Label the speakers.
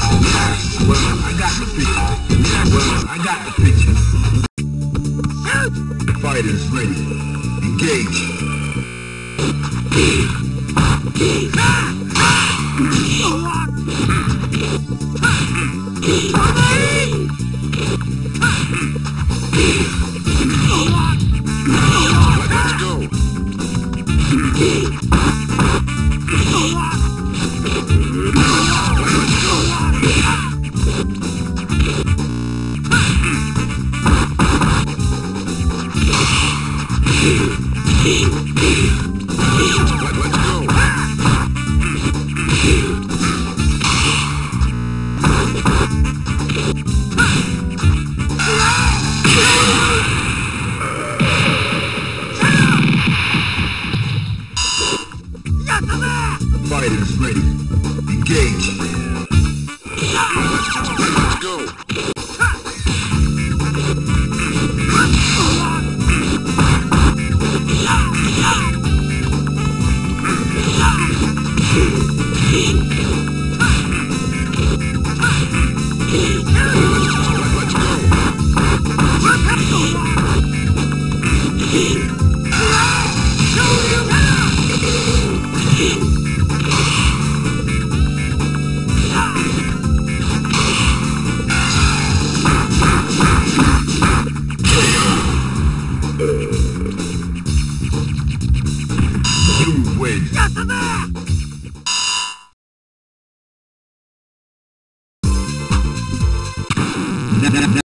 Speaker 1: Well, I got the picture. Well, I got the picture. Fighters ready. Engage. Let's go. Fighters ready. Engage. Let's go. Let's go.